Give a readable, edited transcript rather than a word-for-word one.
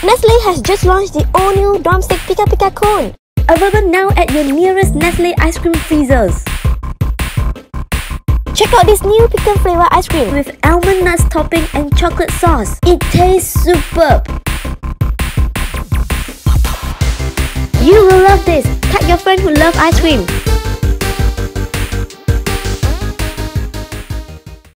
Nestlé has just launched the all-new Drumstick Pika Pika Cone. Available now at your nearest Nestlé ice cream freezers. Check out this new pecan flavor ice cream with almond nuts topping and chocolate sauce. It tastes superb. You will love this. Tag your friend who loves ice cream.